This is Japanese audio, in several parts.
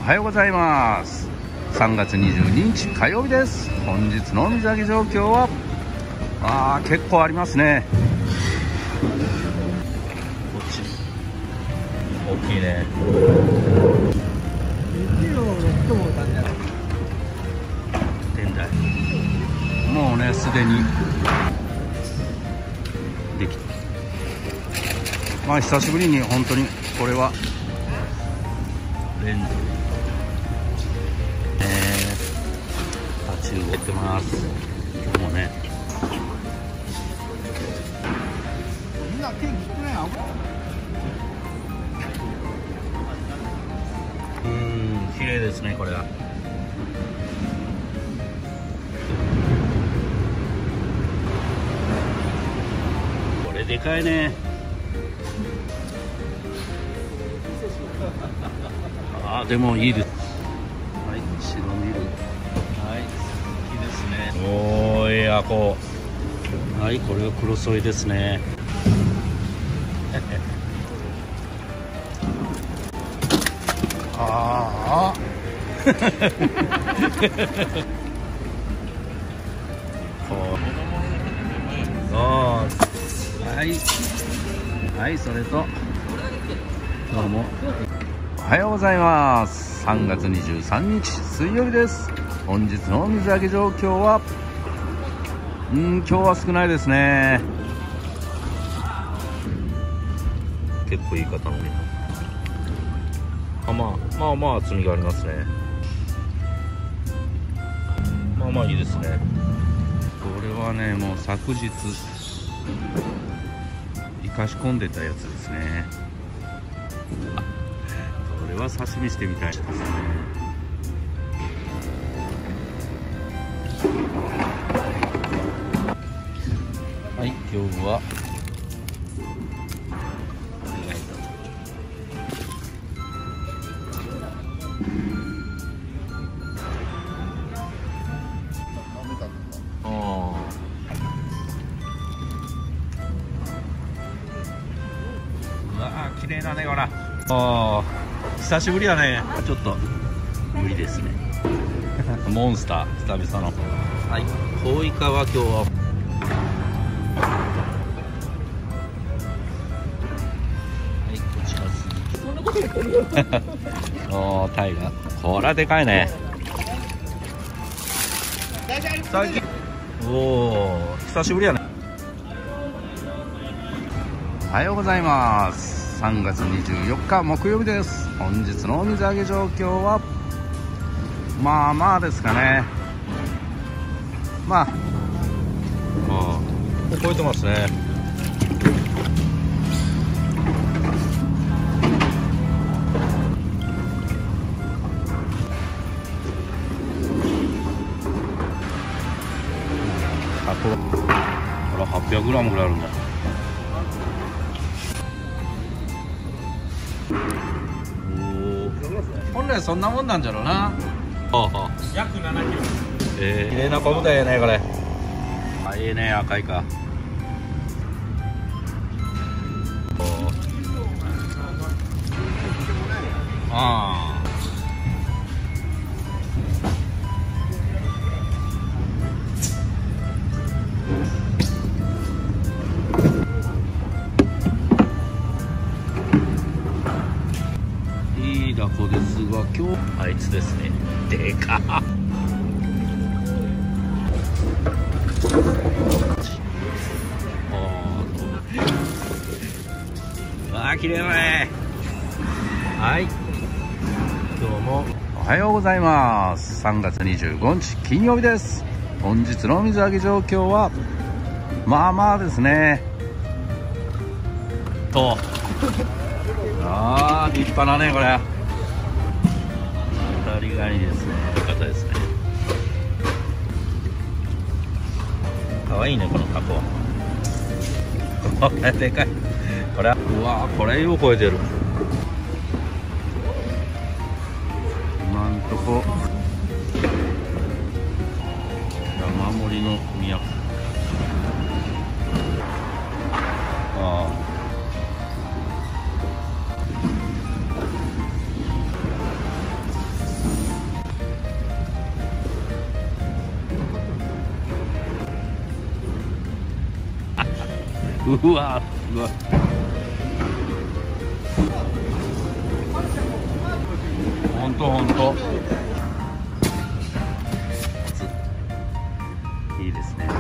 はようございます。3月22日火曜日です。本日の水揚げ状況は結構ありますね。こっち大きいね。天台もうねすでにできた。久しぶりに本当にこれはレンズ立ち動いてます。今日もねみんな天気少ない。綺麗ですね。これはこれでかいね。でもいいです。はい、白身類。はい、好きですね。おー、エアコ。はい、これはクロソイですね。はい、はい、それとどうもおはようございます。3月23日水曜日です。本日の水揚げ状況は今日は少ないですね。結構いい塊。まあ厚みがありますね。まあいいですね。これはねもう昨日生かし込んでたやつですね。これは刺身してみたいですね。はい、今日は綺麗だね。ほら久しぶりだね。ちょっと無理ですね。モンスター久々の。はい、コウイカは今日ははいこちらすぎタイがこれはでかいね。最近久しぶりやね。おはようございます。3月24日木曜日です。本日の水揚げ状況はまあですかね。超えてますね。これ800g ぐらいあるんだ。本来そんなもんなんじゃろうな。約7キロ。綺麗な昆布だよねこれ。いいね。赤いか。いいダコですが今日あいつですね。でかっ。綺麗だね。はい、今日もおはようございます。3月25日金曜日です。本日の水揚げ状況はまあですね。立派なねこれ。当たりがいいですね。よかったですね。かわいいねこのタコ。これでかい。これこれを超えてる。今んとこ山盛りの都。 うわすごい。ほんとほんといいですね。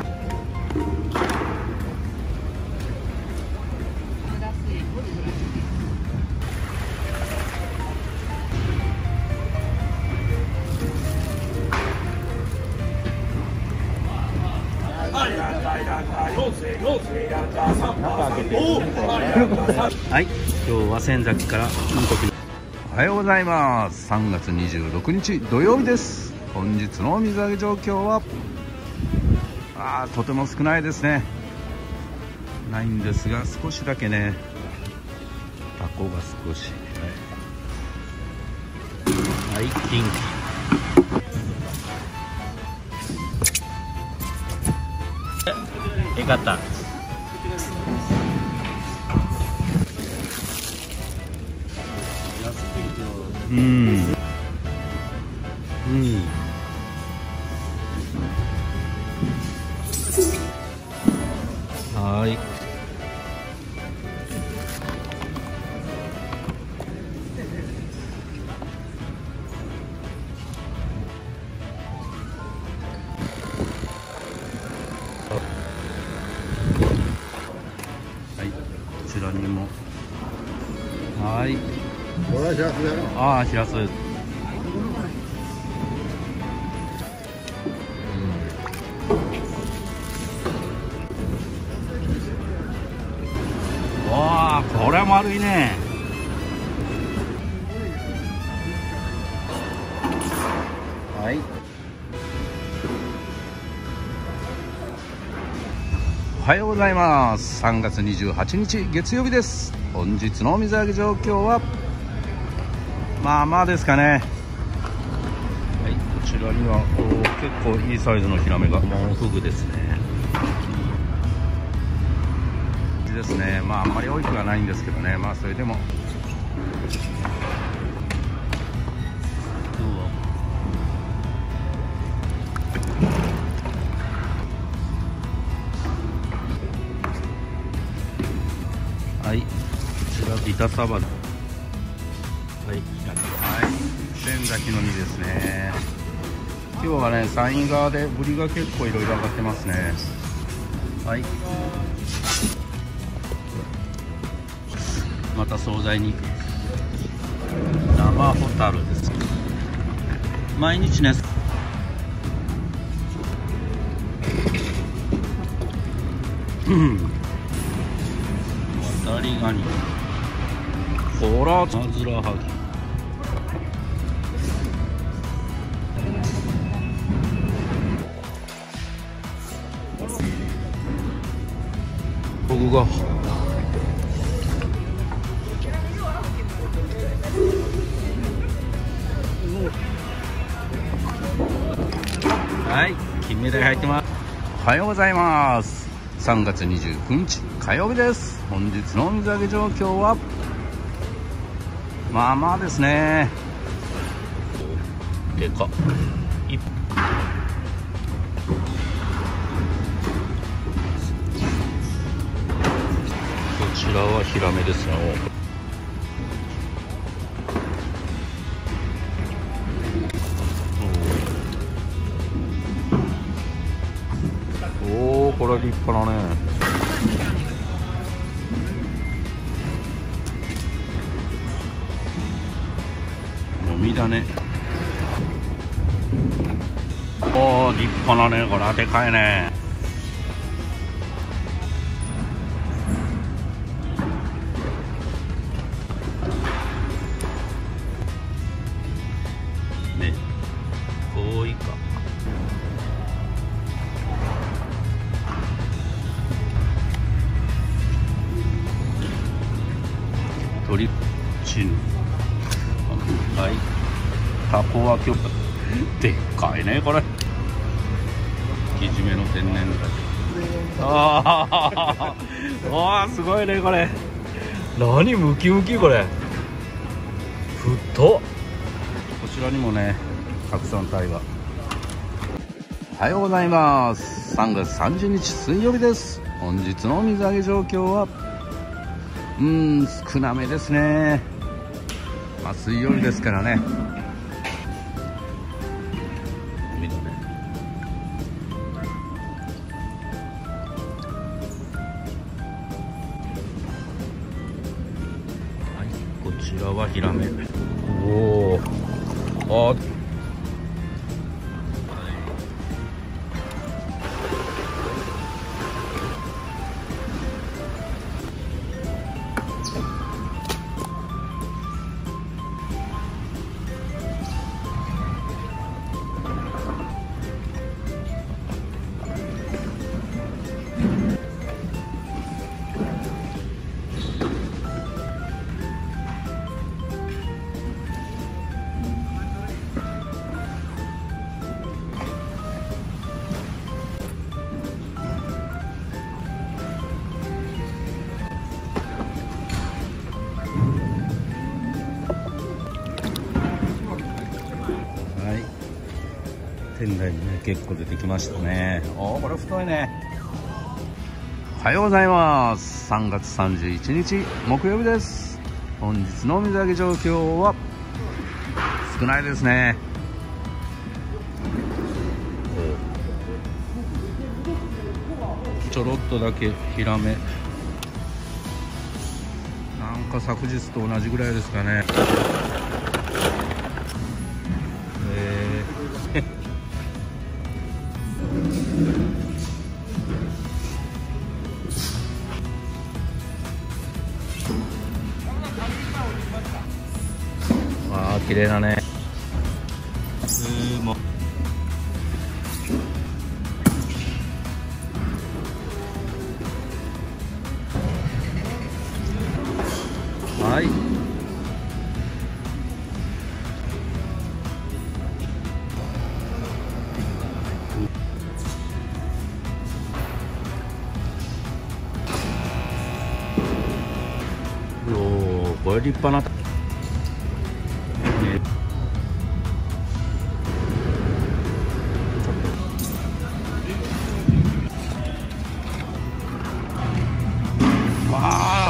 はい、今日は仙崎から金時。おはようございます。3月26日土曜日です。本日の水揚げ状況はとても少ないですね。ないんですが少しだけね、タコが少し、はい、近畿よかった。はい。はい、こちらにも。はい。 これはしらすだろ。 ああ、しらす。わあ、これは丸いね。はい。おはようございます。3月28日月曜日です。本日の水揚げ状況はまあまあですかね。はい、こちらには結構いいサイズのヒラメが、モンフグですね。ですね。まああんまり多くはないんですけどね。まあそれでもはい、こちらビタサバ。はい、仙崎の身ですね。今日はね、山陰側でブリが結構いろいろ上がってますね。はい、また惣菜に生ホタルです。毎日ね、渡りガニ、ほら、マズラハギ、ここがはい、金目鯛入ってます。おはようございます。3月29日火曜日です。本日の水揚げ状況はまあまあですね。でかっ。こちらはヒラメですよ。おお、これは立派だね。もみだね。おお、立派だね。これはでかいね。ね、遠いか。トリチン。はい、タコは今日でっかいね。これキジメの天然だ。わあ、すごいね。これ何ムキムキ。これ太っ。こちらにもね、たくさんタイが。おはようございます。3月30日水曜日です。 本日の水揚げ状況は少なめですね。水曜日ですからね。見てね。はい、こちらはヒラメ。おお、あ、店内にね結構出てきましたね。おー、これ太いね。おはようございます。3月31日木曜日です。本日の水揚げ状況は少ないですね。ちょろっとだけヒラメ、なんか昨日と同じぐらいですかね。わあ、綺麗だね。もうはい、これ立派な、わあ、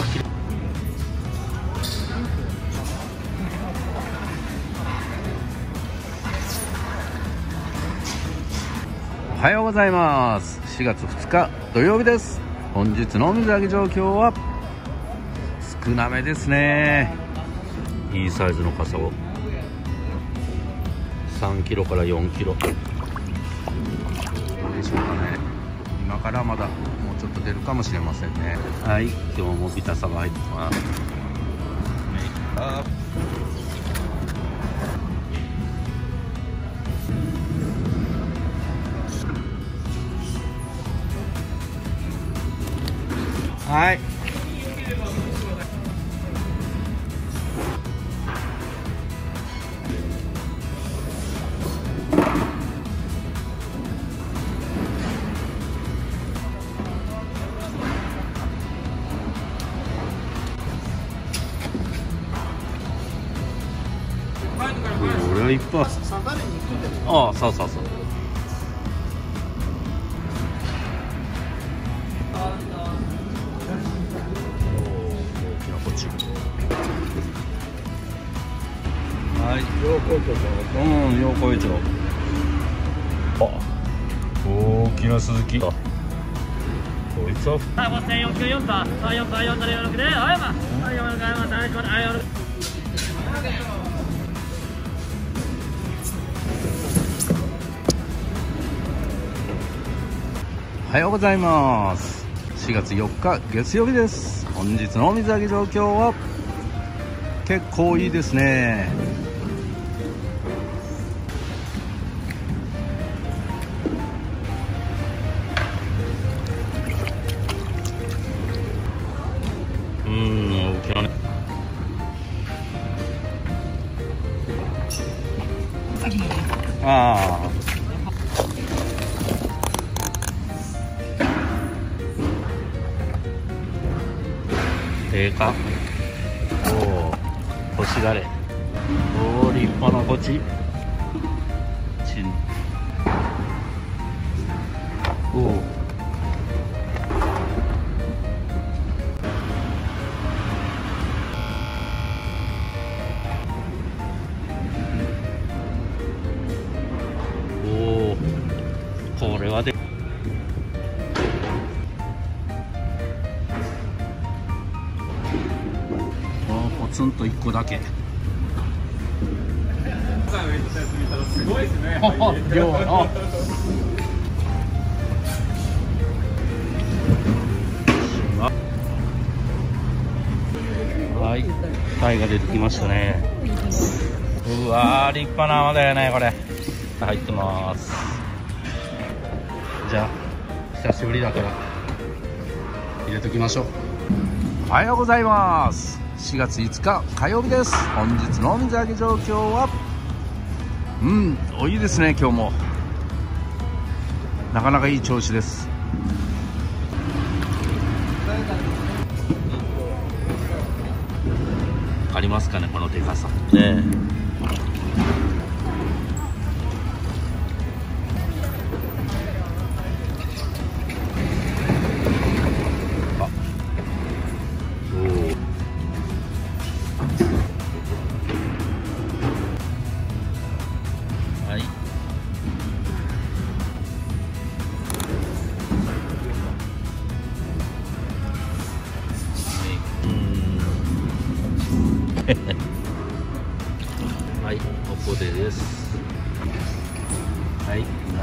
おはようございます。4月2日土曜日です。本日の水揚げ状況は少なめですね。いいサイズのカサゴ3キロから4キロどうでしょうかね。今からまだもうちょっと出るかもしれませんね。はい、今日もビタサが入ってます。はい、これはいっぱい。ああ、そうそうそう。はい、陽光町、陽光町。あ、大きな鈴木。こいつは。おはようございます。4月4日月曜日です。本日の水揚げ状況は結構いいですね。大きなね。ああ、かおお、干しガレ、おお、立派なこちちん、おお、 ンと1個だけ。 すごいですね。 量のはい、タイが出てきましたね。うわー、立派な泡だよね、これ。入ってます。じゃあ久しぶりだから入れときましょう。おはようございます。4月5日火曜日です。本日の水揚げ状況はいいですね。今日もなかなかいい調子です。ありますかね、このでかさね。はい、はい、ここでです。はい、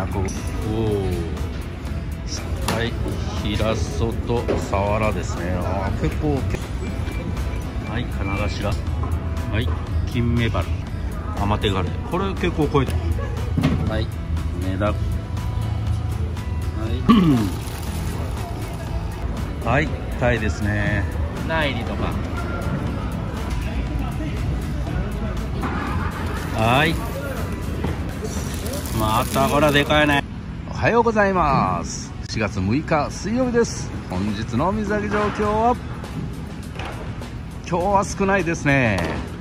はい、ヒラソとサワラですね。結構。はい、金頭。はい、金メバル、ア手ガレ、これ結構超えて。はい、メダ。はい、はい、タイですね。ナイリとか。はい、またこれでかいね。おはようございます。4月6日水曜日です。本日の水揚げ状況は、今日は少ないですね。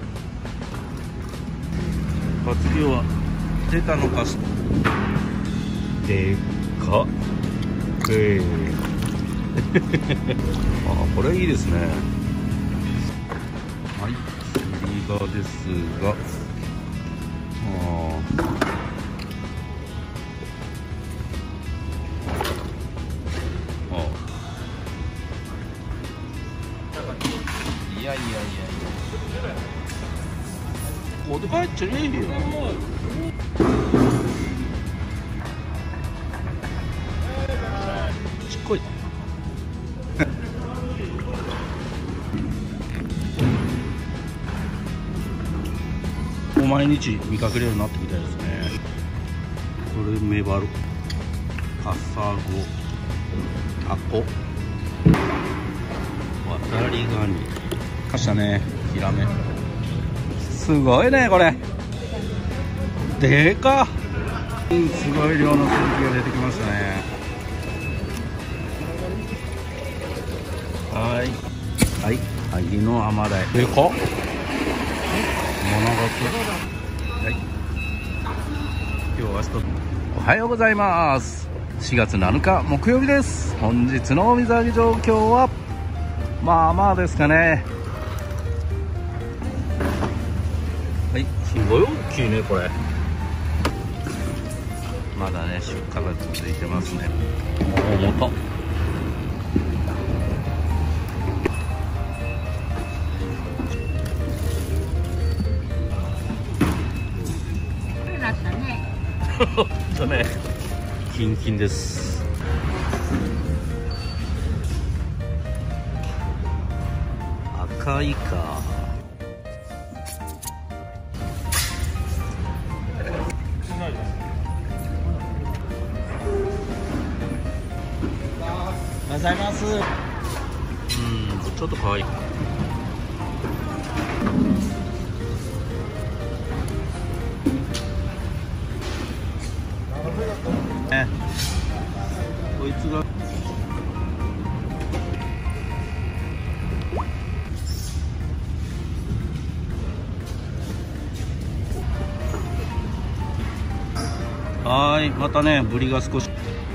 活量は出たのかしでかっこれいいですね。はい、釣り場ですが、いやここで帰っちゃねえよ。ちっこい毎日見かけるようになってきたですね。これメバル、カサゴ、タコ、渡りガニましたね。ヒラメすごいね、これでかっ。すごい量のスズキが出てきましたね。はい、萩の甘鯛でかっ。はい、今日はおはようございます。4月7日木曜日です。本日の水揚げ状況はまあまあですかね。はい、すごい大きいね、これ。まだね、出荷が続いてますね。重たっ。ほんとね、キンキンです。赤いか。おはようございます。ちょっと可愛いか。こいつがまたね、ブリが少し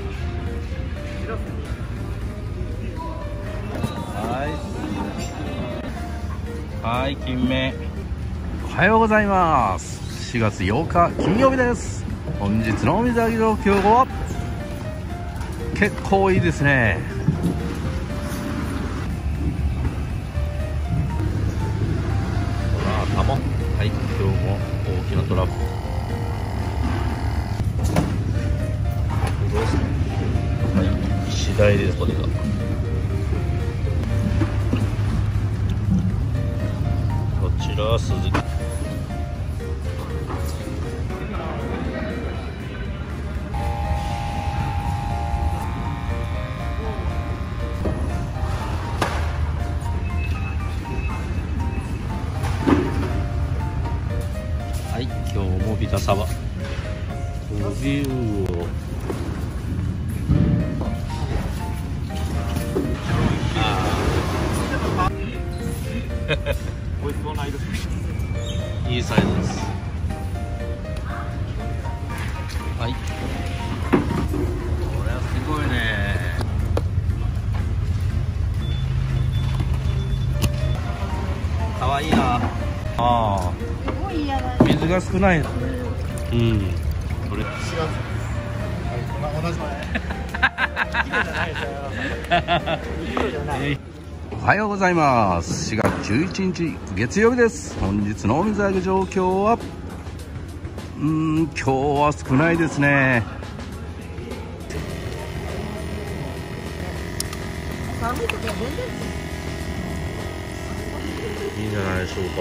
はい、金目。おはようございます。4月8日金曜日です。本日の水揚げ状況は結構いいですね。 はい今日も大きなトラックどうですか。はい次第です。これがこちらは鈴木。はい今日もビタサバトビウオ美味しそうな色です。 いいサイズです。はいこれはすごいね。かわいいな。ああ水が少ないですね。うんそれ同じおはようございます。4月11日月曜日です。本日のお水揚げ状況は今日は少ないですね。いいんじゃないでしょうか。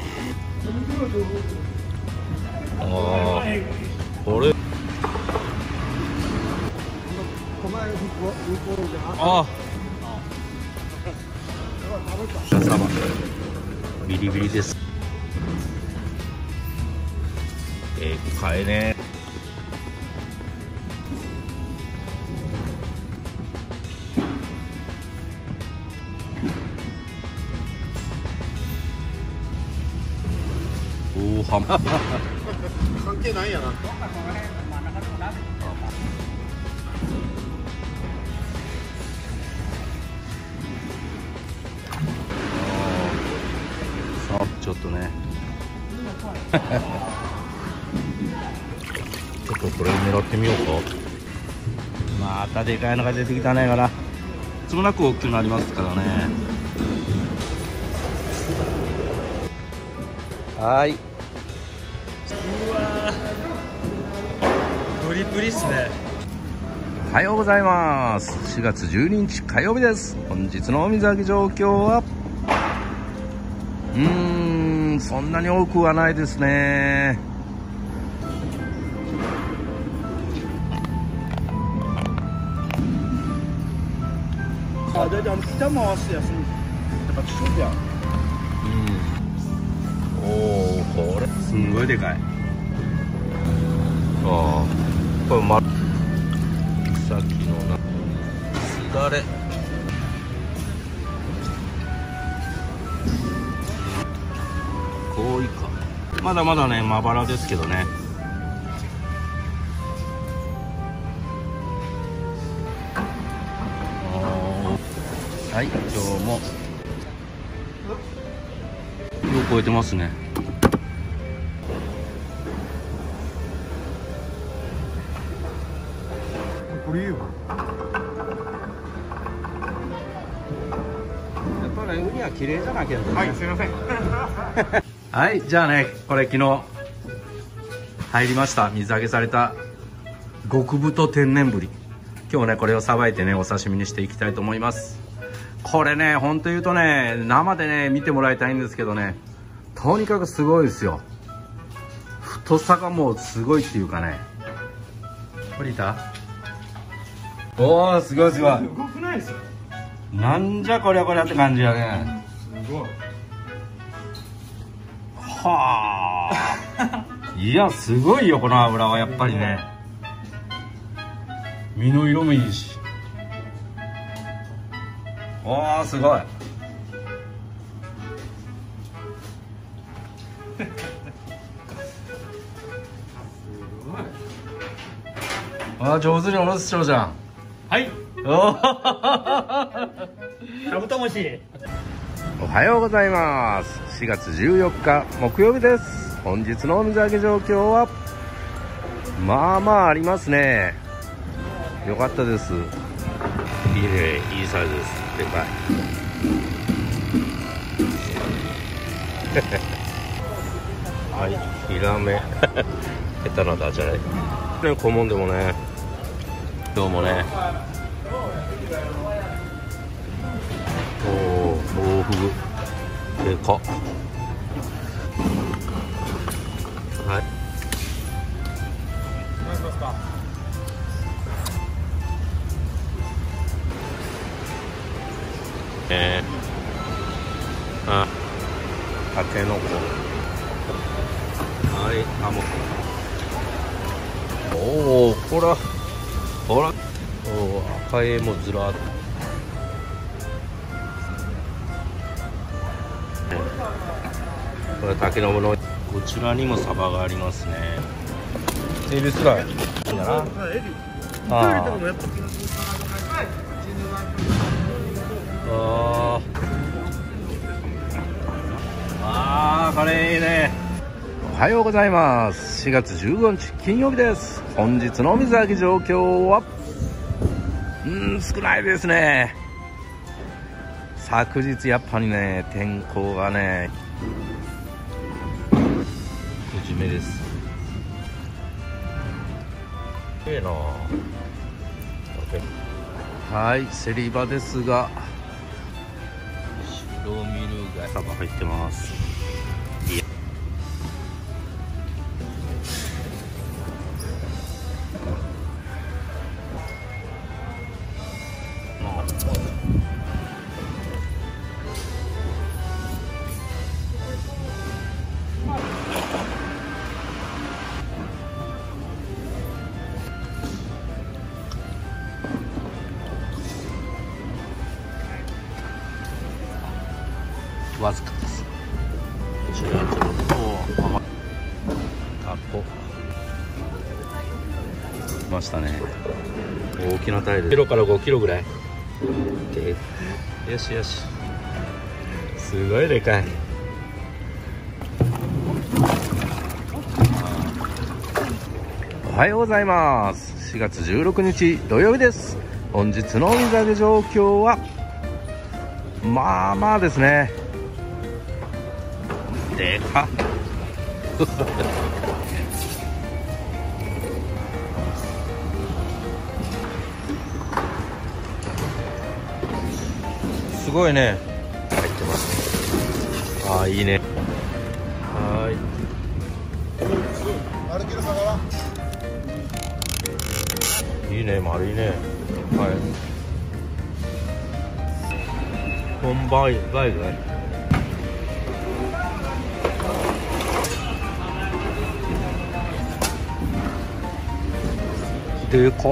ああこれあサバビリビリです。かいね。おおはま関係ないやな。 ちょっとねちょっとこれ狙ってみようか。またでかいのが出てきたねからいつもなく大きくなりますからね。はい。 うわープリプリっすね。 おはようございます。4月12日火曜日です。本日のお水揚げ状況はそんなに多くはないですね。 あ、だいたい北回して休む。やっぱ貴重じゃん。 おおこれすんごいでかい。ああこれさっきのなすだれこういかまだまだねまばらですけどね。はい今日もよく超えてますね。 これいいよ。 やっぱりウニは綺麗じゃなきゃね。 はい、すみません。 はいじゃあねこれ昨日入りました水揚げされた極太天然ぶり。今日ねこれをさばいてねお刺身にしていきたいと思います。これねほんと言うとね生でね見てもらいたいんですけどねとにかくすごいですよ。太さがもうすごいっていうかね。これいた？おおすごいすごい。 動くないですよ。 なんじゃこりゃこりゃって感じやね。 すごい。 はあいやすごいよこの油はやっぱりね。身の色もいいし。おーすごいあー上手におろすしょうじゃん。 はい。 おカブトムシ。 おはようございます。4月14日木曜日です。本日のお水揚げ状況はまあまあありますね。よかったです。いいねいいサイズです。でかいはい、ヒラメ下手なダジャレね、顧問でもね、今日もね、おお、大フグでかっ。はい、 何しますか。 あ、たけのこ、はい、あ、もう、おお、ほらほら、おお、赤いもずらっと、これたけのこの、こちらにもサバがありますね。エビスライだな。カレーいいね。おはようございます。4月15日金曜日です。本日の水揚げ状況は少ないですね。昨日やっぱりね、天候がね不じめです。いいな。はい、競り場ですが、白ミルがサバ入ってます。わずかです。こちらちょっとタコ来ましたね。大きなタイル、キロから5キロぐらいで、よしよし、すごいでかい。おはようございます。4月16日土曜日です。本日の水揚げ状況はまあまあですね。でかっすごいね、入ってます。ああ、いいね。はい、いいね、丸いね。はい、本バイバイバイ。でかっ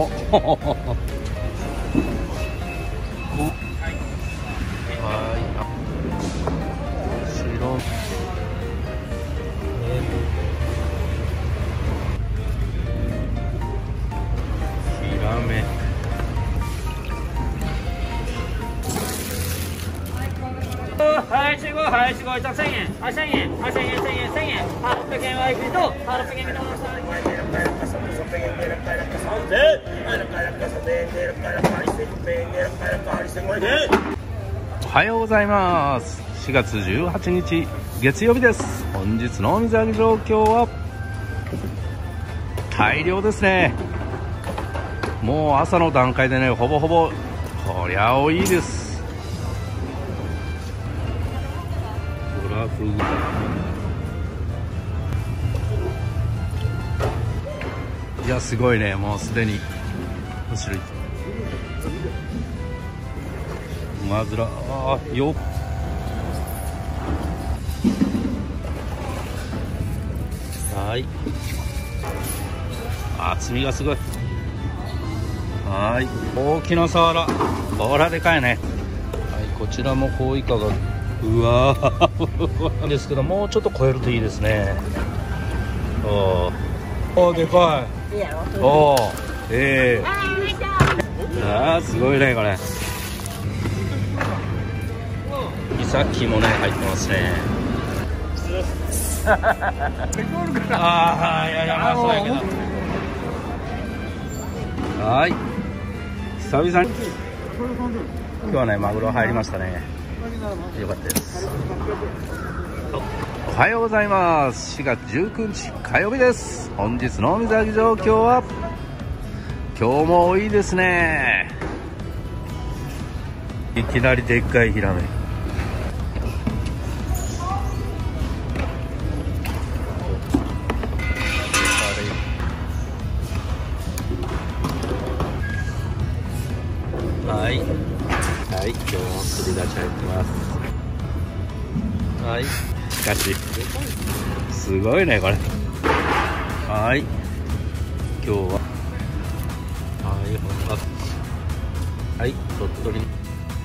はい、集合、はい、集合、じゃあ1000円、あ、1000円、あ、1000円、1000円、1000円、600円は行くと、600円見直した。 おはようございます。4月18日月曜日です。本日の水揚げ状況は大量ですね。もう朝の段階でね、ほぼほぼこりゃ多いです。トラフグ、いや、すごいね。もうすでに面白い。まずら、あーよっ、はい、厚みがすごい。はい、大きなサワラ、こらでかいね。はい、こちらもコウイカが、うわーですけど、もうちょっと超えるといいですね。おー、でかい。おー、あー、すごいね、これ。イサキもね、入ってますね。ああ、いやいや、まあそうやけど。はい、久々に今日はね、マグロ入りましたね。よかったです。 おはようございます。4月19日火曜日です。本日の水揚げ状況は、今日も多いですね。いきなりでっかいヒラメ。はい、はい、今日も釣り出し入ってます。はい、しかしすごいねこれ。はい、今日ははい本格、はい、鳥取、ち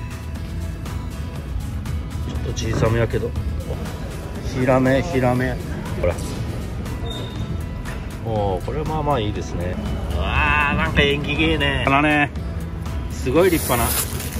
ょっと小さめやけどヒラメほら、おお、これまあまあいいですね。うわー、なんか縁起げえね。だね、すごい立派な、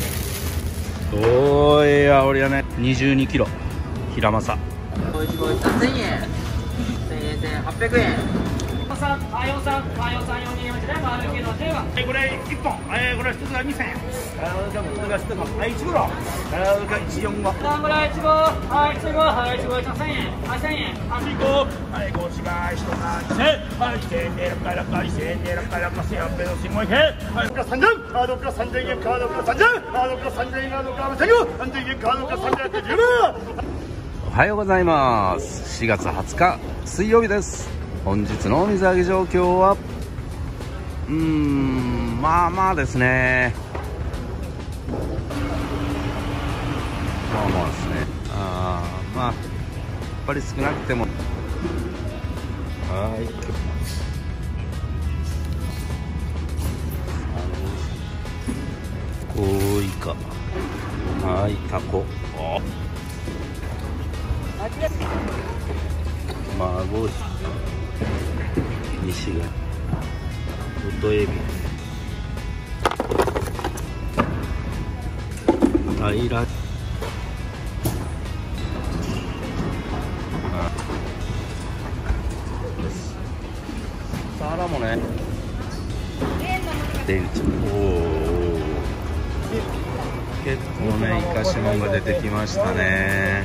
おー、いや俺はね22キロヒラマサ。 ご一合3000円、1000円、1800円。4、4、4、4、4、4、4、で回るけど10番。 これ1本、これ1つが2000円。これが1つが1グロ。これが145。 これ1号、はい1号、はい1号1000円、はい1000円。 1号、はい5違い1が2000円。はい2000円で6回6回2000円で6回6回1800円の1500円。はい6から3000円、カードから3000円、カードから3000円、カードから3000円、カードから3000円、3000円、カードから3000円って10万。 おはようございます。4月20日水曜日です。本日の水揚げ状況はまあまあですね。まあまあですね。まあやっぱり少なくても、はい、コウイカ、はい、タコ、マゴシ、西がウトエビ、アイラ、サラもね、デンチ、おお、結構ねイカシモンが出てきましたね。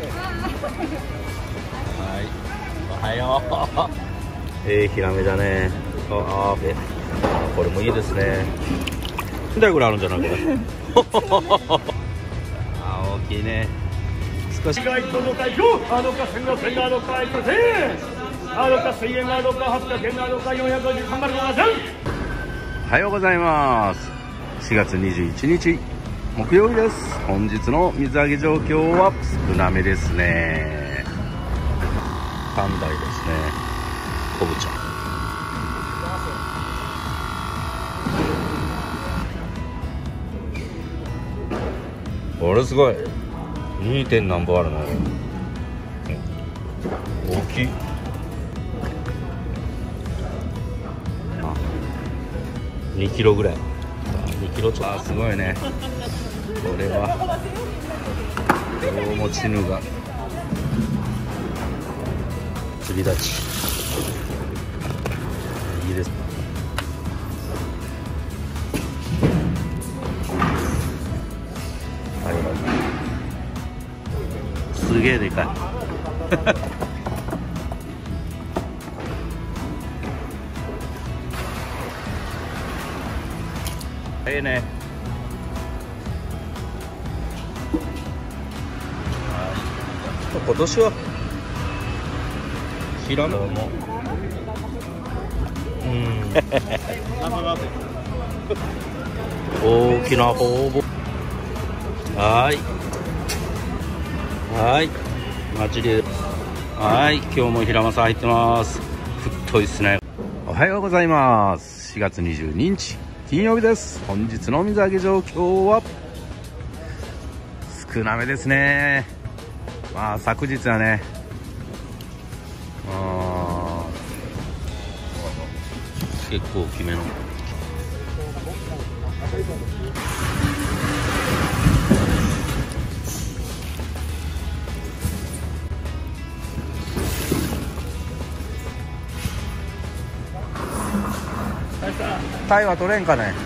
はい、おはよう。ヒラメだね。これもいいですね。何台ぐらいあるんじゃないこれ。大きいね。少し。 どかあどか1600円、あどか1000円、あどか1000円、あどか800円、あどか453丸5円。 おはようございます。4月21日木曜日です。本日の水揚げ状況は少なめですね。3台ですね。コブちゃん。これすごい 2. 点何本あるの。大きい。2キロぐらい。2キロちょっと。すごいね。これは大持ちぬが釣り立ちいいです。はい、すげえでかい。ええね。今年はヒラメも大きなホウボウ。はいはい、マジではい、今日もヒラマサ入ってます。太いっすね。おはようございます。4月22日金曜日です。本日の水揚げ状況は少なめですね。まあ昨日はね、結構大きめのタイは取れんかね。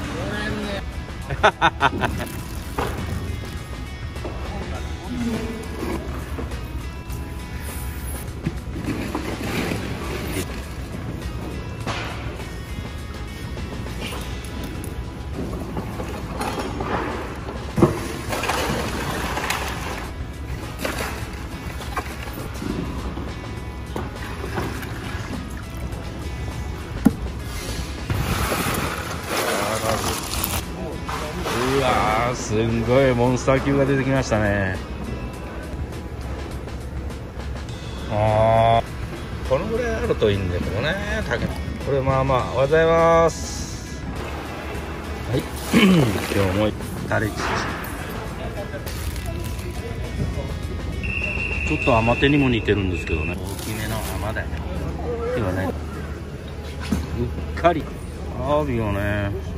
ー、すんごいモンスター級が出てきましたね。あー、このぐらいあるといいんだけどね。これまあまあ、おはようございます。はい。今日もタレチチ。ちょっと甘手にも似てるんですけどね。大きめの甘だよね。今ね、うっかりアワビをね